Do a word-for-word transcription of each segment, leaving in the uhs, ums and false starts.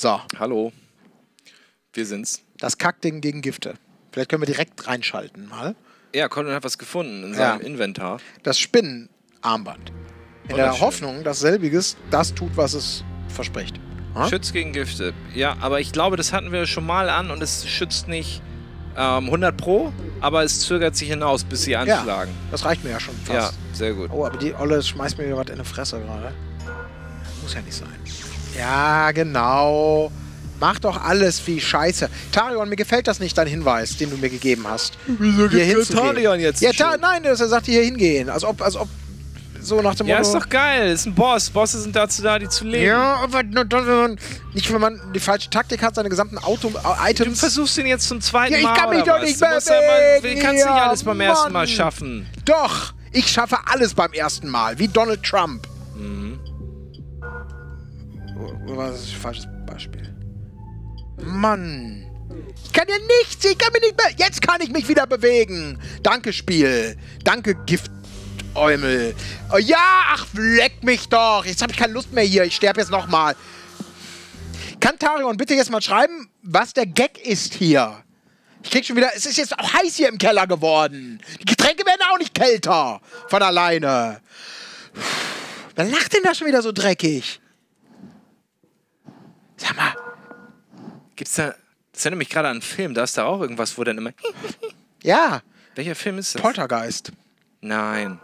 So. Hallo. Wir sind's. Das Kackding gegen Gifte. Vielleicht können wir direkt reinschalten mal. Ja, Colin hat was gefunden in Ja. seinem Inventar. Das Spinnenarmband. In der Hoffnung, dass selbiges das tut, was es verspricht. Ha? Schützt gegen Gifte. Ja, aber ich glaube, das hatten wir schon mal an und es schützt nicht ähm, hundert Pro, aber es zögert sich hinaus, bis sie anschlagen. Ja, das reicht mir ja schon fast. Ja, sehr gut. Oh, aber die Olle schmeißt mir wieder was in die Fresse gerade. Muss ja nicht sein. Ja, genau. Mach doch alles wie Scheiße. Tarion, mir gefällt das nicht, dein Hinweis, den du mir gegeben hast. Wieso hier gibt's hinzugehen. Tarion jetzt Ja, nicht ta schon? nein, er sagt hier hingehen. Als ob, als ob so nach dem Ja, Motto... ist doch geil. Ist ein Boss. Bosse sind dazu da, die zu leben. Ja, aber nur dann, wenn man nicht, wenn man die falsche Taktik hat, seine gesamten Auto Du Items... versuchst ihn jetzt zum zweiten Ja, ich Mal, kann mich oder doch was? nicht Du musst ja mal, bewegen, kannst nicht ja, alles beim ersten Mal Mann. schaffen. Doch, ich schaffe alles beim ersten Mal, wie Donald Trump. Mhm. Oder war das ein falsches Beispiel? Mann. Ich kann ja nichts, ich kann mich nicht mehr... Jetzt kann ich mich wieder bewegen. Danke, Spiel. Danke, Giftäumel. Oh ja, ach, leck mich doch. Jetzt habe ich keine Lust mehr hier. Ich sterbe jetzt nochmal. Kann Tarion bitte jetzt mal schreiben, was der Gag ist hier? Ich krieg schon wieder... Es ist jetzt auch heiß hier im Keller geworden. Die Getränke werden auch nicht kälter. Von alleine. Wer lacht denn da schon wieder so dreckig? Sag mal. Gibt's da... Das erinnert mich gerade an einen Film. Da ist da auch irgendwas, wo dann immer... Ja. Welcher Film ist das? Poltergeist. Nein.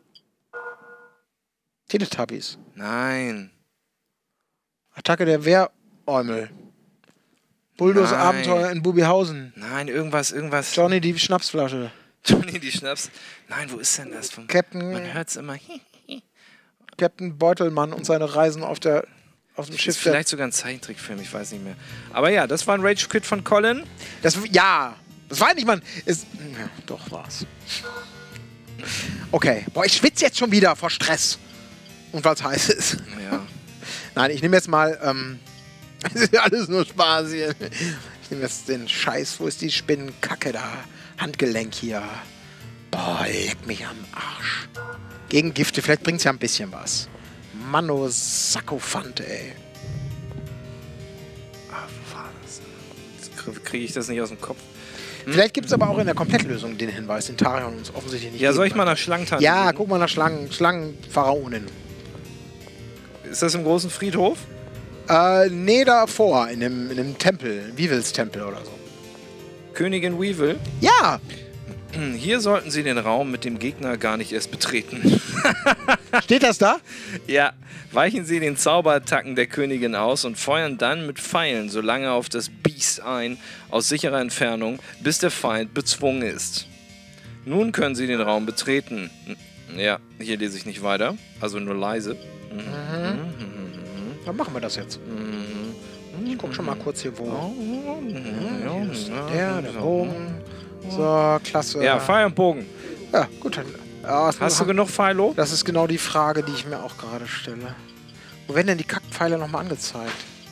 Teletubbies. Nein. Attacke der Wehräumel. Bulldozer-Abenteuer in Bubihausen. Nein, irgendwas, irgendwas. Johnny die Schnapsflasche. Johnny die Schnaps. Nein, wo ist denn das? Von Captain, Man hört's immer. Captain Beutelmann und seine Reisen auf, der, auf dem Ist Schiff. Der, vielleicht sogar ein Zeichentrickfilm, ich weiß nicht mehr. Aber ja, das war ein Rage-Quit von Colin. das, ja, das war nicht, Mann. Ist, ja, doch, war's. Okay. Boah, ich schwitze jetzt schon wieder vor Stress. Und weil es heiß ist. Ja. Nein, ich nehme jetzt mal, ähm, das ist ja alles nur Spaß hier. Ich nehme jetzt den Scheiß, wo ist die Spinnenkacke da? Handgelenk hier. Boah, leck mich am Arsch. Gegen Gifte, vielleicht bringt es ja ein bisschen was. Mano Sackofante, ey. Ah, wo war das? Jetzt kriege ich das nicht aus dem Kopf. Vielleicht gibt es aber auch in der Komplettlösung den Hinweis, den Tarion uns offensichtlich nicht Ja, soll ich geben mal kann. nach Schlangentanz Ja, suchen? guck mal nach Schlangen, Schlangenpharaonin. Ist das im großen Friedhof? Äh, nee, davor, in dem, in dem Tempel, Weevils Tempel oder so. Königin Weevil? Ja! Hier sollten Sie den Raum mit dem Gegner gar nicht erst betreten. Steht das da? Ja, weichen Sie den Zauberattacken der Königin aus und feuern dann mit Pfeilen so lange auf das Biest ein, aus sicherer Entfernung, bis der Feind bezwungen ist. Nun können Sie den Raum betreten. Ja, hier lese ich nicht weiter, also nur leise. Mhm. Dann machen wir das jetzt. Ich guck schon mal kurz hier, wo. Hier ist der, der Bogen. So, klasse. Ja, Pfeil und Bogen. Ja, gut. Dann, ja, das Hast du haben- genug Pfeilo? Das ist genau die Frage, die ich mir auch gerade stelle. Wo werden denn die Kackpfeile nochmal angezeigt?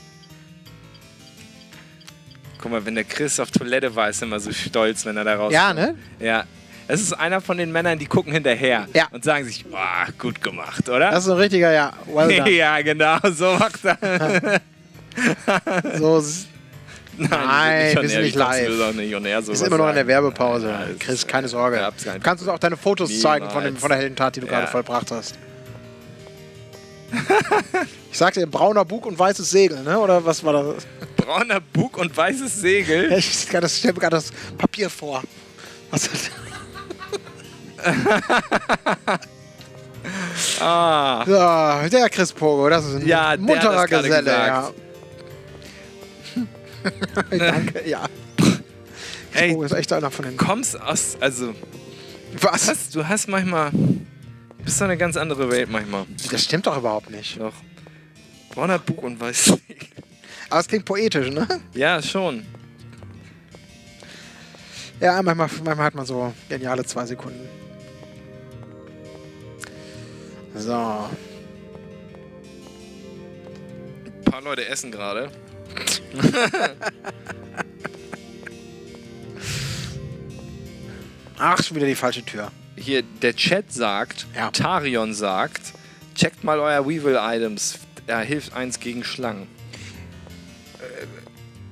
Guck mal, wenn der Chris auf Toilette war, ist er immer so stolz, wenn er da rauskommt. Ja, ne? Ja. Es ist einer von den Männern, die gucken hinterher Ja. und sagen sich, boah, gut gemacht, oder? Das ist ein richtiger, ja. Well done. Ja, genau, so macht er. So, s- Nein, wir sind nicht live. Wir sind nicht on air, ist immer noch in der Werbepause. Ja, es Chris, ist- keine Sorge. ja, Du kannst uns auch deine Fotos zeigen von, dem, Niemals. von der Heldentat, die du Ja. gerade vollbracht hast. Ich sagte, brauner Bug und weißes Segel, ne? Oder was war das? Brauner Bug und weißes Segel. Ja, ich stelle mir gerade das Papier vor. Was ist das? Ah, So, der Chris Pogo, das ist ein Ja, der hat munterer das gerade Geselle, ja. gesagt. Danke, ja. Chris ey, Pogo ist echt einer von den... du kommst aus, also, Was? was, du hast manchmal, du bist doch eine ganz andere Welt manchmal. Das stimmt doch überhaupt nicht. Doch. Brauner Bug und weißes Segel. Aber es klingt poetisch, ne? Ja, schon. Ja, manchmal, manchmal hat man so geniale zwei Sekunden. So. Ein paar Leute essen gerade. Ach, schon wieder die falsche Tür. Hier, der Chat sagt, Ja. Tarion sagt, checkt mal euer Weevil-Items. Er hilft eins gegen Schlangen.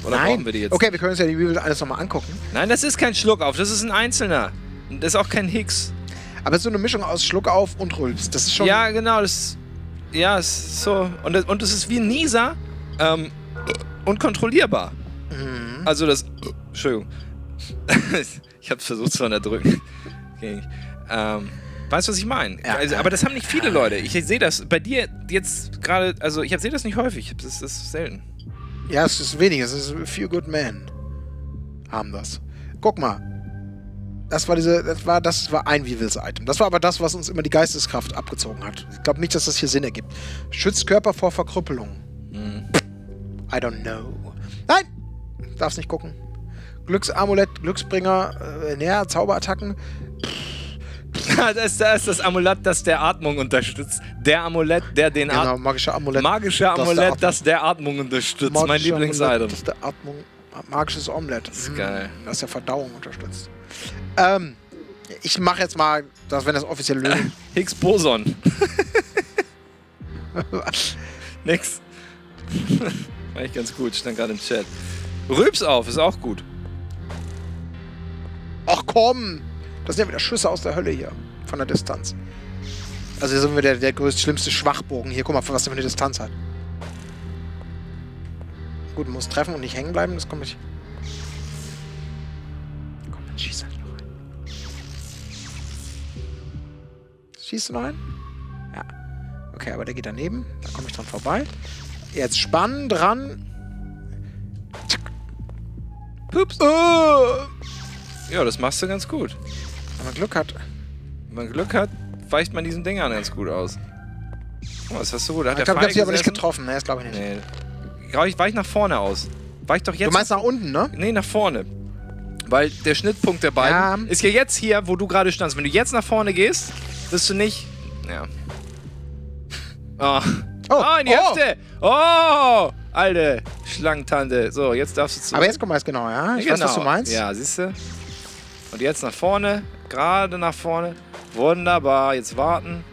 Oder Nein. brauchen wir die jetzt? Okay, wir können uns ja die Bibel alles nochmal angucken. Nein, das ist kein Schluck auf, das ist ein einzelner. Das ist auch kein Hicks. Aber es ist so eine Mischung aus Schluck auf und Rülps. Das ist schon... Ja, genau, das... Ja, es ist so... Und es und ist wie ein Nieser ähm, und kontrollierbar. Mhm. Also das... Entschuldigung. Ich hab's versucht zu unterdrücken. Okay. Ähm, weißt du, was ich meine? Ja. Also, aber das haben nicht viele Leute. Ich sehe das bei dir jetzt gerade... Also ich sehe das nicht häufig. Das ist, das ist selten. Ja, es ist wenig. Es ist few good men haben das. Guck mal. Das war diese, das war, das war ein Weevils-Item. Das war aber das, was uns immer die Geisteskraft abgezogen hat. Ich glaube nicht, dass das hier Sinn ergibt. Schützt Körper vor Verkrüppelung. Mhm. I don't know. Nein! Darfst nicht gucken. Glücksamulett, Glücksbringer, äh, näher, Zauberattacken. das, ist, das ist das Amulett, das der Atmung unterstützt. Der Amulett, der den Genau, Atmung... magische Amulett. Magische das Amulett, der das der Atmung unterstützt. Mein Magische Lieblings-Item. Amulett, das der Atmung... Magisches Omelett. Das ist geil. Das der Verdauung unterstützt. Ähm, ich mache jetzt mal, dass wenn das offiziell lösen. Higgs Boson. Nix. War ich ganz gut, stand gerade im Chat. Rülps auf, ist auch gut. Ach komm! Das sind ja wieder Schüsse aus der Hölle hier. Von der Distanz. Also hier sind wir der, der größte, schlimmste Schwachbogen. Hier, guck mal, was der für eine Distanz hat. Gut, muss treffen und nicht hängen bleiben, das kommt nicht. Komm, dann schieß halt noch ein. Schießt du noch ein? Ja. Okay, aber der geht daneben. Da komme ich dran vorbei. Jetzt spannen, dran. Zack. Pups. Oh. Ja, das machst du ganz gut. Wenn man Glück hat. Wenn man Glück hat, weicht man diesen Dingern ganz gut aus. Oh, das hast du gut. Hat Ich der glaube, ich Pfeil habe sie aber nicht gesessen? getroffen. Ne, das glaube ich nicht. Nee. Weich, weich nach vorne aus. Weich doch jetzt. Du meinst nach unten, ne? Nee, nach vorne. Weil der Schnittpunkt der beiden Ja. ist ja jetzt hier, wo du gerade standst. Wenn du jetzt nach vorne gehst, wirst du nicht... Ja. Oh, Oh, oh in die oh. Hüfte! Oh! Alte Schlangentante. So, jetzt darfst du zurück. Aber jetzt guck mal jetzt genau, ja? Ich genau. weiß, was du meinst. Ja, siehst du? Und jetzt nach vorne. Gerade nach vorne. Wunderbar. Jetzt warten.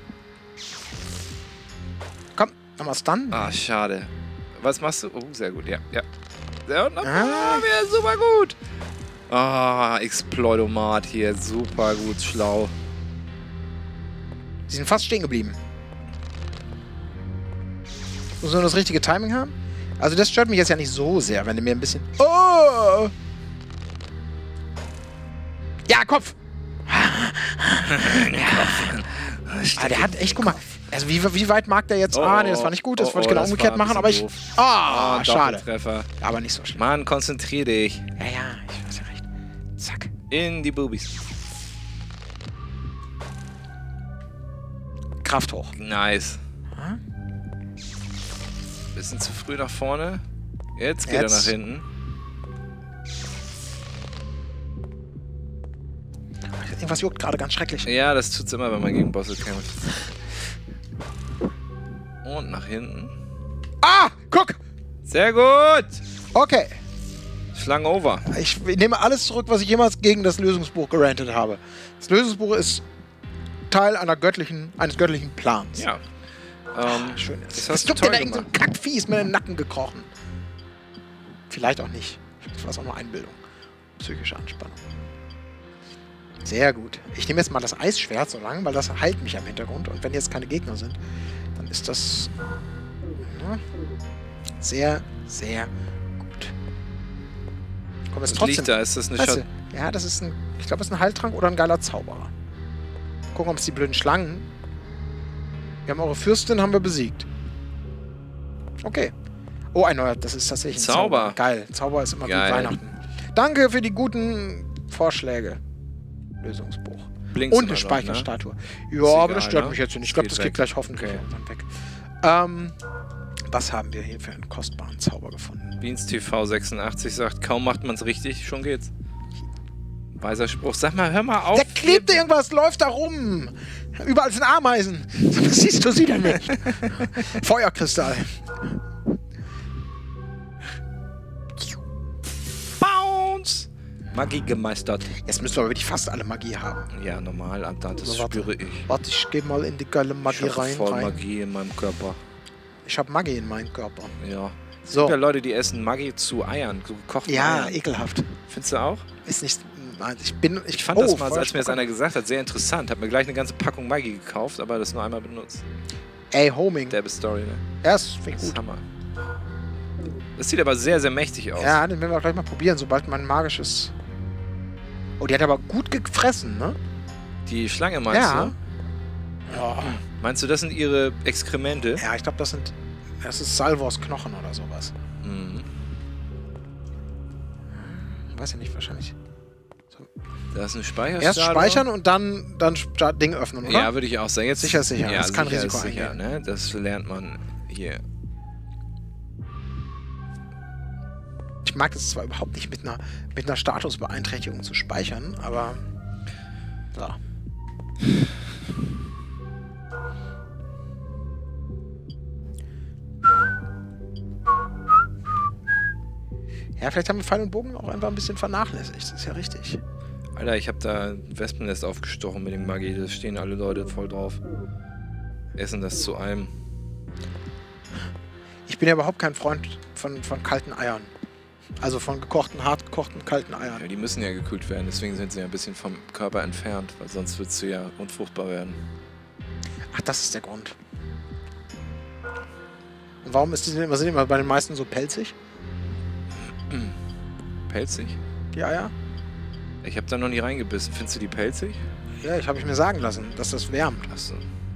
Komm, nochmal Stun. Ah, schade. Was machst du? Oh, sehr gut, ja. Ja, ja und dann Ah. ah, wäre super gut. Ah, Exploitomat hier. Super gut, schlau. Die sind fast stehen geblieben. Muss nur das richtige Timing haben. Also das stört mich jetzt ja nicht so sehr, wenn du mir ein bisschen... Oh! Ja, Kopf! Ah, der hat echt, guck mal, also wie, wie weit mag der jetzt... Oh, ah, nee, das war nicht gut, das oh, wollte ich oh, genau das umgekehrt war ein machen, aber ich... bisschen Ah, Ah, schade. Doppeltreffer. Aber nicht so schlimm. Mann, konzentrier dich. Ja, ja, ich weiß ja recht. Zack. In die Boobies. Kraft hoch. Nice. Hm? Bisschen zu früh nach vorne. Jetzt geht Jetzt. er nach hinten. Irgendwas juckt gerade ganz schrecklich. Ja, das tut's immer, wenn man gegen Bosse kämpft. Und nach hinten. Ah, guck! Sehr gut! Okay. Schlange over. Ich nehme alles zurück, was ich jemals gegen das Lösungsbuch gerantet habe. Das Lösungsbuch ist Teil einer göttlichen, eines göttlichen Plans. Ja. Ähm, Schön. das Was hast du juckt denn toll da irgend so ein Kackvieh? Ist mir in den Nacken gekrochen. Vielleicht auch nicht. Vielleicht war es auch nur Einbildung. Psychische Anspannung. Sehr gut. Ich nehme jetzt mal das Eisschwert so lange, weil das heilt mich am Hintergrund. Und wenn jetzt keine Gegner sind, dann ist das ja, sehr, sehr gut. Komm, jetzt was trotzdem. liegt da? Ist das eine Weißt Shot? du, ja, das ist ein. Ich glaube, das ist ein Heiltrank oder ein geiler Zauberer. Gucken, ob es die blöden Schlangen. Wir haben eure Fürstin, haben wir besiegt. Okay. Oh, ein neuer. Das ist tatsächlich ein Zauber. Zauber. Geil. Zauber ist immer Geil. wie Weihnachten. Danke für die guten Vorschläge. Lösungsbuch. Blinks Und eine immer noch, ne? Speicherstatue. Ja, Ist aber egal, das stört ne? mich jetzt nicht. Ich Das glaube, geht das weg. geht gleich hoffentlich Okay. irgendwann weg. Ähm, was haben wir hier für einen kostbaren Zauber gefunden? Beans T V sechsundachtzig sagt, kaum macht man's richtig, schon geht's. Weiser Spruch. Sag mal, hör mal auf. Da klebt irgendwas, läuft da rum. Überall sind Ameisen. Was siehst du sie denn nicht? Feuerkristall. Bounce! Magie gemeistert. Jetzt müssen wir aber wirklich fast alle Magie haben. Ja, normal, Alter, das So, warte. spüre ich. Warte, ich gehe mal in die geile Magie Ich hab rein. voll rein. Magie in meinem Körper. Ich habe Magie in meinem Körper. Ja. Es So. gibt ja Leute, die essen Maggi zu Eiern, so gekochten Ja, Eiern. ekelhaft. Findest du auch? Ist nicht... Nein, ich bin... Ich, Ich fand oh, das mal, als mir das Feuerspucker. einer gesagt hat, sehr interessant. Hab mir gleich eine ganze Packung Maggi gekauft, aber das nur einmal benutzt. Ey, Homing. Derbe Story, ne? Ja, das finde ich Das ist gut. Hammer. Das sieht aber sehr, sehr mächtig aus. Ja, den werden wir gleich mal probieren, sobald mein magisches... Oh, die hat aber gut gefressen, ne? Die Schlange meinst Ja. du? Ja. Meinst du, das sind ihre Exkremente? Ja, ich glaube, das sind... Das ist Salvors Knochen oder sowas. Mhm. Weiß ja nicht, wahrscheinlich. Da ist eine Speicherstelle. Erst speichern und dann, dann Start- Ding öffnen, oder? Ja, würde ich auch sagen. Jetzt, Sicher ist sicher. Ja, Das ist kein sicher Risiko ist sicher, eingehen. ne? Das lernt man hier. Ich mag es zwar überhaupt nicht, mit einer, mit einer Statusbeeinträchtigung zu speichern, aber... So. Ja, vielleicht haben wir Pfeil und Bogen auch einfach ein bisschen vernachlässigt. Das ist ja richtig. Alter, ich habe da ein Wespennest aufgestochen mit dem Maggi. Da stehen alle Leute voll drauf. Essen das zu einem. Ich bin ja überhaupt kein Freund von, von kalten Eiern. Also von gekochten, hart gekochten, kalten Eiern. Ja, die müssen ja gekühlt werden. Deswegen sind sie ja ein bisschen vom Körper entfernt. Weil sonst würdest du ja unfruchtbar werden. Ach, das ist der Grund. Und warum ist die denn immer, sind die immer bei den meisten so pelzig, Pelzig? die Eier? Ich habe da noch nie reingebissen. Findest du die pelzig? Ja, ich habe ich mir sagen lassen, dass das wärmt. Achso.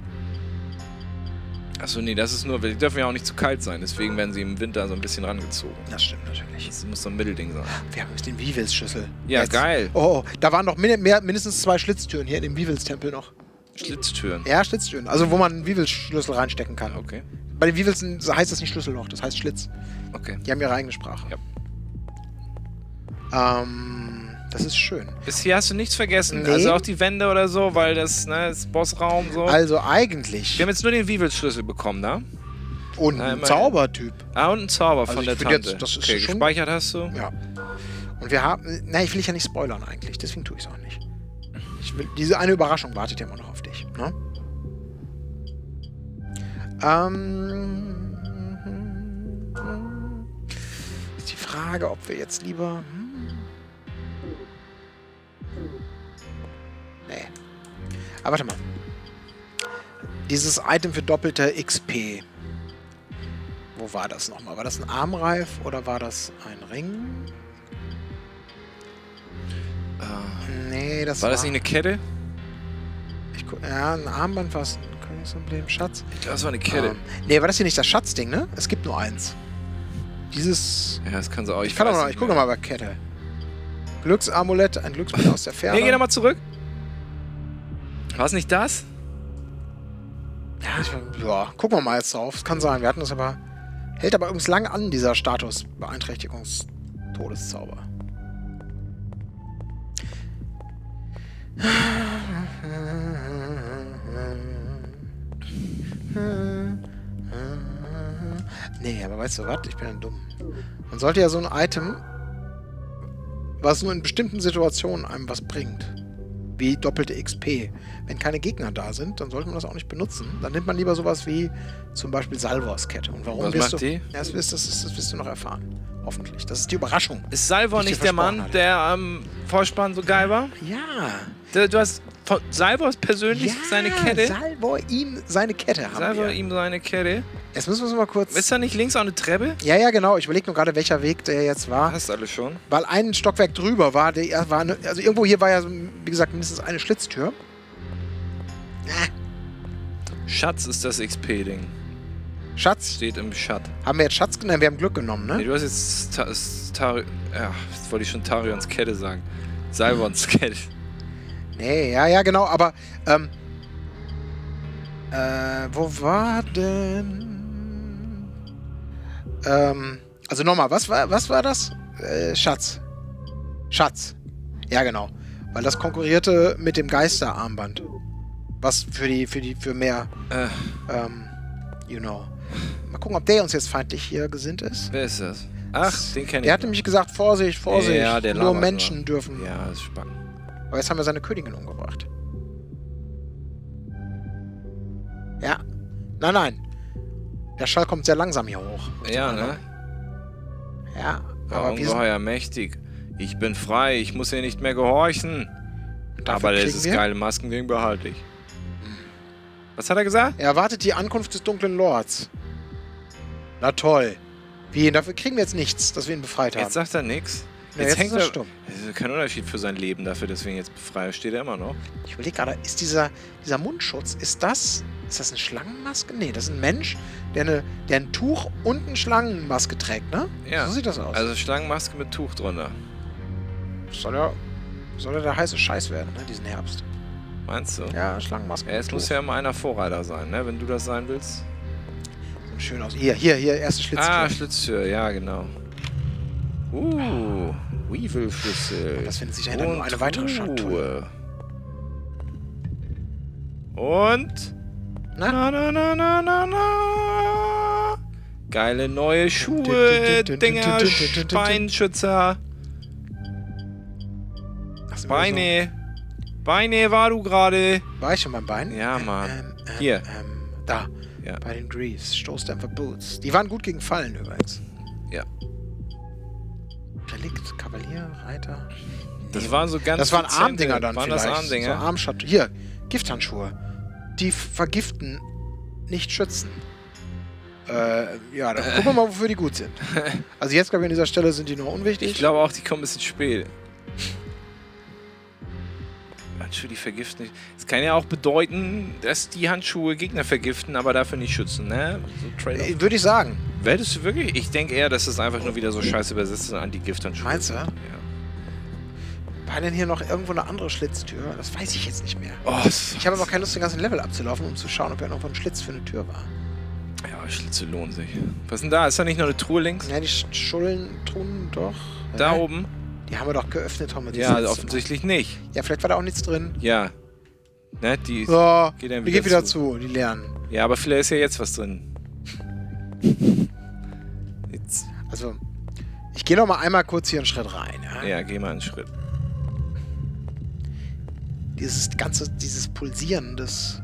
Achso, nee, das ist nur, die dürfen ja auch nicht zu kalt sein. Deswegen werden sie im Winter so ein bisschen rangezogen. Das stimmt natürlich. Das muss so ein Mittelding sein. Wir haben jetzt den Vivels-Schlüssel. Ja, Jetzt. geil. Oh, da waren noch min mehr, mindestens zwei Schlitztüren hier in dem Vivels-Tempel noch. Schlitztüren. Ja, Schlitztüren. Also wo man einen Vivels-Schlüssel reinstecken kann. Okay. Bei den Vivels heißt das nicht Schlüsselloch, das heißt Schlitz. Okay. Die haben ihre eigene Sprache. Ja. Ähm, das ist schön. Bis hier hast du nichts vergessen. Nee. Also auch die Wände oder so, weil das, ne, das Bossraum so. Also eigentlich... Wir haben jetzt nur den Vivels-Schlüssel bekommen, da. Und Na, ein immerhin. Zaubertyp. Ah, und ein Zauber Also von ich der find Tante. jetzt, das ist okay, schon- gespeichert hast du? Ja. Und wir haben... Na, ich will dich ja nicht spoilern eigentlich, deswegen tue ich es auch nicht. Ich will, diese eine Überraschung wartet ja immer noch auf dich, ne? Ähm... Ist die Frage, ob wir jetzt lieber... Hm? Nee. Aber warte mal. Dieses Item für doppelte X P. Wo war das nochmal? War das ein Armreif oder war das ein Ring? Äh, Nee, das war war... das nicht eine Kette? Ich gu- ja, ein Armband war es. Ein Königsemblem, Schatz. Ich glaube, es war eine Kette. Ähm, nee, war das hier nicht das Schatzding, ne? Es gibt nur eins. Dieses... Ja, das kann so auch. Ich, kann weiß aber noch, nicht ich gucke mehr. mal bei Kette. Glücksamulett, ein Glücksmittel aus der Ferne. Nee, geh nochmal zurück. War es nicht das? Ja, ich, ja, gucken wir mal jetzt drauf. Es kann sein. Wir hatten das aber... Hält aber übrigens lang an, dieser Status-Beeinträchtigungs-Todeszauber. Nee, aber weißt du was? Ich bin ja dumm. Man sollte ja so ein Item, was nur in bestimmten Situationen einem was bringt, wie doppelte X P. Wenn keine Gegner da sind, dann sollte man das auch nicht benutzen. Dann nimmt man lieber sowas wie zum Beispiel Salvors Kette. Und warum Was wirst macht du, die? Ja, das, wirst, das, das wirst du noch erfahren. Hoffentlich. Das ist die Überraschung. Ist Salvor Die ich nicht dir der versprochen Mann, hatte. der am Vorspann so geil war? Ja. Du, du hast von Salvor persönlich Ja, seine Kette? Salvor ihm seine Kette haben Salvor wir. ihm seine Kette. Jetzt müssen wir uns mal kurz... Ist da nicht links auch eine Treppe? Ja, ja, genau. Ich überlege nur gerade, welcher Weg der jetzt war. Hast alles schon. Weil ein Stockwerk drüber war, der war eine, also irgendwo hier war ja, so, wie gesagt, mindestens eine Schlitztür. Schatz ist das X P-Ding. Schatz. Steht im Schat. Haben wir jetzt Schatz genommen? Wir haben Glück genommen, Nee, ne? du hast jetzt Ta Tar ja, jetzt wollte ich schon Tarions Kette sagen. Salvons Kette. Nee, ja, ja, genau, aber, ähm, äh, wo war denn, ähm, also nochmal, was war, was war das? Äh, Schatz. Schatz. Ja, genau. Weil das konkurrierte mit dem Geisterarmband. Was für die, für die, für mehr, Äh, ähm, you know. Mal gucken, ob der uns jetzt feindlich hier gesinnt ist. wer ist das? Ach, den kenne ich. Der hat nämlich gesagt, Vorsicht, Vorsicht, Ja, der nur labert Menschen nur. dürfen. Ja, das ist spannend. Aber jetzt haben wir seine Königin umgebracht. Ja. Nein, nein. Der Schall kommt sehr langsam hier hoch. Ja, ne? Ja, War aber wir sind, ungeheuer mächtig. Ich bin frei, ich muss ihr nicht mehr gehorchen. dafür Aber kriegen dieses wir- geile Maskending behalte ich. Was hat er gesagt? Er erwartet die Ankunft des dunklen Lords. Na toll. Wie, dafür kriegen wir jetzt nichts, dass wir ihn befreit haben. Jetzt sagt er nichts. Nee, jetzt ist er stumm. Das ist kein Unterschied für sein Leben dafür, dass wir ihn jetzt befreien. Steht er immer noch. Ich überlege gerade, ist dieser, dieser Mundschutz, ist das, ist das eine Schlangenmaske? Nee, das ist ein Mensch, der, eine, der ein Tuch und eine Schlangenmaske trägt, ne? Ja. So sieht das aus. Also Schlangenmaske mit Tuch drunter. soll er, soll er der heiße Scheiß werden, ne, diesen Herbst. Meinst du? Ja, Schlangenmaske Ja, mit es Tuch. muss ja immer einer Vorreiter sein, ne? Wenn du das sein willst. Sieht schön aus. Hier, hier, hier, erste Schlitz. Ah, Schlitzdür, ja, genau. Uh, Weevil-Schlüssel. Und das findet sich dahinter nur eine weitere Schatulle. Und? Na? Na, na, na, na, na, na. Geile neue Schuhe, Dinger, Beinschützer. Ach, sind wir Beine. Beine war du gerade. So, war ich schon beim Bein? Ja, Ähm, Mann. Ähm, ähm, Hier. Ähm, da. Ja. Bei den Greaves. Stoßdämpfer Boots. Die waren gut gegen Fallen übrigens. Ja. Relikt, Kavalier, Reiter. Das waren so ganz Das waren dezente- Armdinger dann Waren vielleicht. das Armdinger? So Armschatten. Hier, Gifthandschuhe. Die vergiften, nicht schützen. Äh, ja, dann gucken wir mal, wofür die gut sind. Also jetzt, glaube ich, an dieser Stelle sind die nur unwichtig. Ich glaube auch, die kommen ein bisschen spät. Handschuhe, die vergiften nicht. Es kann ja auch bedeuten, dass die Handschuhe Gegner vergiften, aber dafür nicht schützen, ne? So Trade-off. Äh, Würde ich sagen. Wählst du wirklich? Ich denke eher, dass es einfach nur wieder so scheiße übersetzt ist, Anti-Gift-Handschuhe. Meinst du? Ja. War denn hier noch irgendwo eine andere Schlitztür? Das weiß ich jetzt nicht mehr. Oh, Ich habe aber keine Lust, den ganzen Level abzulaufen, um zu schauen, ob hier noch ein Schlitz für eine Tür war. ja, Schlitze lohnen sich. Was ist denn da? Ist da nicht noch eine Truhe links? Ja, die Sch- Schulden tun doch. Da Äh, oben? Die haben wir doch geöffnet, Tom. die Ja, Sitze. also offensichtlich nicht. Ja, vielleicht war da auch nichts drin. Ja. Ne, die. So, Geht dann die wieder geht wieder zu. zu, die lernen. Ja, aber vielleicht ist ja jetzt was drin. Jetzt. Also, ich gehe noch mal einmal kurz hier einen Schritt rein. Ja? Ja, geh mal einen Schritt. Dieses ganze, dieses Pulsieren, das...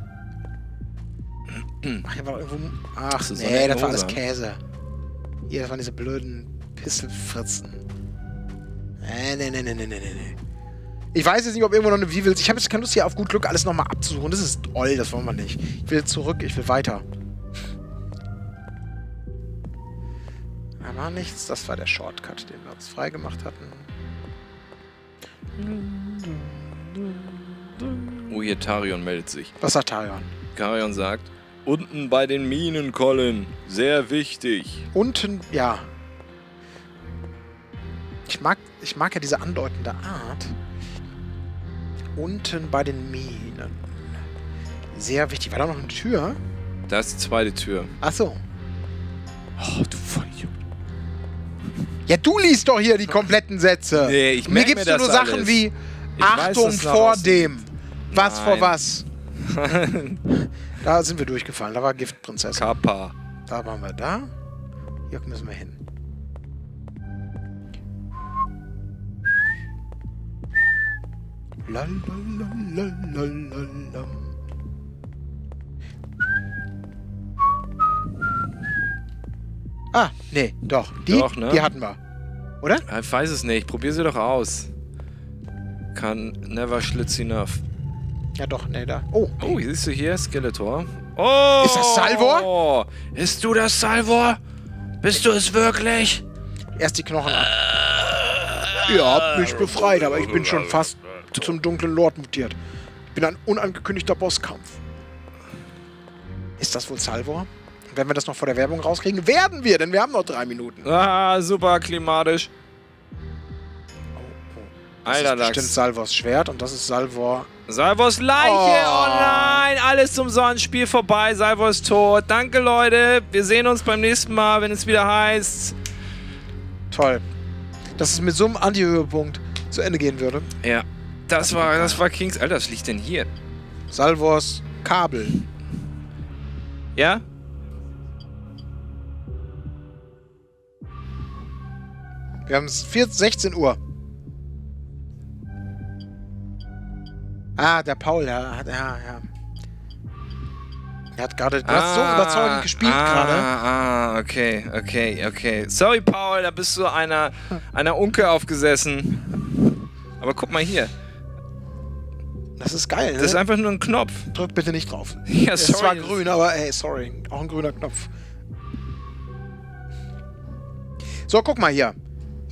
Ach, hier war doch irgendwo... Ach, So nee, das war Sonnenrosa. alles Käse. Hier, das waren diese blöden Pisselfritzen. Nee, nee, nee, nee, nee, nee, nee. Ich weiß jetzt nicht, ob irgendwo noch eine Weevils... Ich habe jetzt keine Lust, hier auf gut Glück alles nochmal abzusuchen. Das ist toll, das wollen wir nicht. Ich will zurück, ich will weiter. Da war nichts. Das war der Shortcut, den wir uns freigemacht hatten. Oh, hier Tarion meldet sich. Was sagt Tarion? Tarion sagt, unten bei den Minen, Colin. Sehr wichtig. Unten, ja. Ich mag, ich mag ja diese andeutende Art. Unten bei den Minen. Sehr wichtig. War da noch eine Tür? Da ist die zweite Tür. Ach so. Oh, du Vollidiot. Ja, du liest doch hier die kompletten Sätze. Nee, ich Mir merk gibst mir du das nur Sachen alles. wie Ich weiß Achtung das nach vor außen. dem. Was Nein. vor was. Da sind wir durchgefallen. Da war Giftprinzessin. Kappa. Da waren wir da. Hier müssen wir hin. Lalalalalalala. Ah, nee, doch. Die, Doch, ne? die hatten wir. Oder? Ich weiß es nicht. Probier sie doch aus. Kann never schlitz enough. Ja, doch, nee, da. Oh, Oh, siehst du hier? Skeletor. Oh! Ist das Salvor? Ist du das Salvor? Bist du es wirklich? erst die Knochen ab. Ihr habt mich befreit, aber ich bin schon fast zum dunklen Lord mutiert. Ich bin ein unangekündigter Bosskampf. Ist das wohl Salvor? Wenn wir das noch vor der Werbung rauskriegen, werden wir, denn wir haben noch drei Minuten. Ah, super klimatisch. Das Alter, ist bestimmt Lachs. Salvors Schwert und das ist Salvor. Salvors Leiche, Oh. oh. nein, alles umsonst, Spiel vorbei, Salvor ist tot. Danke, Leute, wir sehen uns beim nächsten Mal, wenn es wieder heißt. Toll. Dass es mit so einem Anti-Höhepunkt zu Ende gehen würde. Ja, das war, das war Kings. Alter, was liegt denn hier? Salvors Kabel. Ja? Wir haben es sechzehn Uhr. Ah, der Paul, ja, hat- ja, ja. Er hat gerade, du hast so überzeugend gespielt gerade. Ah, ah, okay, okay, okay. Sorry, Paul, da bist du einer, einer Unke aufgesessen. Aber guck mal hier. Das ist geil, ne? Das ist einfach nur ein Knopf. Drück bitte nicht drauf. Ja, Es sorry. war grün, aber ey, sorry. Auch ein grüner Knopf. So, guck mal hier.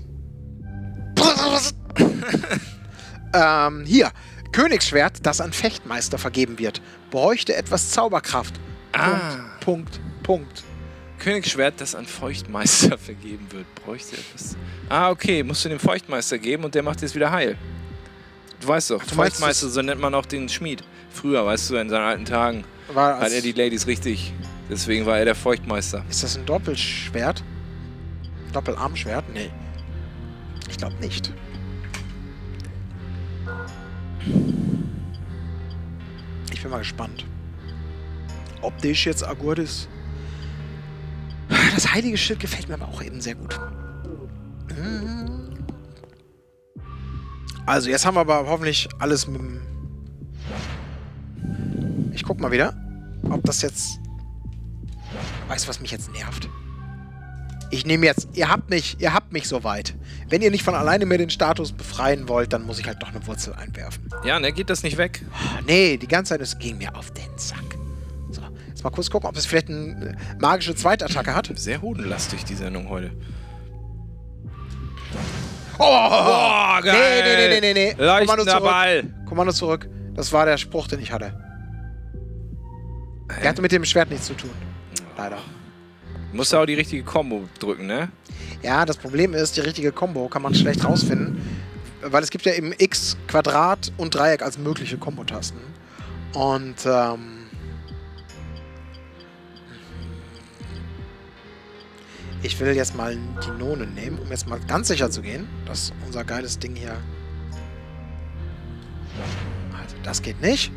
ähm, hier. Königsschwert, das an Fechtmeister vergeben wird. Bräuchte etwas Zauberkraft. Ah. Punkt, Punkt, Punkt. Königsschwert, das an Feuchtmeister vergeben wird. Bräuchte etwas. Ah, okay. Musst du dem Feuchtmeister geben und der macht jetzt wieder heil. Du weißt doch, Ach, du meinst, Feuchtmeister, so nennt man auch den Schmied. Früher, weißt du, in seinen alten Tagen War hat er die Ladies richtig. Deswegen war er der Feuchtmeister. Ist das ein Doppelschwert? Doppelarmschwert? Nee. Ich glaube nicht. Ich bin mal gespannt. Optisch jetzt Agurdis. Das heilige Schild gefällt mir aber auch eben sehr gut. Also, jetzt haben wir aber hoffentlich alles mit dem... Ich guck mal wieder, ob das jetzt... Weißt du, was mich jetzt nervt? Ich nehme jetzt... Ihr habt mich, ihr habt mich soweit. Wenn ihr nicht von alleine mir den Status befreien wollt, dann muss ich halt doch eine Wurzel einwerfen. Ja, ne, geht das nicht weg? Nee, die ganze Zeit, es ging mir auf den Sack. So, jetzt mal kurz gucken, ob es vielleicht eine magische Zweitattacke hat. Sehr hodenlastig, die Sendung heute. Oh, Boah, geil! Nee, nee, nee, nee, nee. Kommando Leuchtender zurück. Ball. Kommando zurück. Das war der Spruch, den ich hatte. Der hatte mit dem Schwert nichts zu tun. Leider. Du musst auch die richtige Combo drücken, ne? Ja, das Problem ist, die richtige Combo kann man schlecht rausfinden, weil es gibt ja eben X, Quadrat und Dreieck als mögliche Kombotasten. Und, ähm... ich will jetzt mal die None nehmen, um jetzt mal ganz sicher zu gehen, dass unser geiles Ding hier... Also, das geht nicht.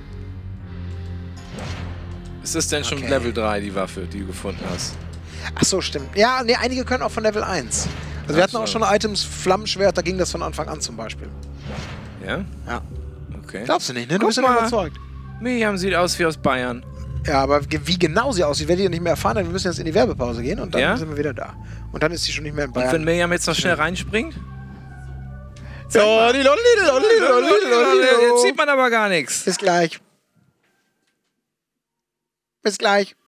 Ist das denn schon Okay. Level drei, die Waffe, die du gefunden hast? Ach so, stimmt. Ja, nee, einige können auch von Level eins. Also wir Ach hatten auch so. schon Items, Flammenschwert, da ging das von Anfang an zum Beispiel. Ja? Ja. Okay. Glaubst du nicht, ne? Du Guck bist ja mal. überzeugt. Miriam sieht aus wie aus Bayern. Ja, aber ge- wie genau sie aussieht, werdet ihr nicht mehr erfahren, denn wir müssen jetzt in die Werbepause gehen und dann Ja? sind wir wieder da. Und dann ist sie schon nicht mehr in Und wenn Bayern. Miriam jetzt noch schnell reinspringt? Ja, die Lolli, die Lolli, die Lolli, die Lolli. Jetzt sieht man aber gar nichts. Bis gleich. Bis gleich.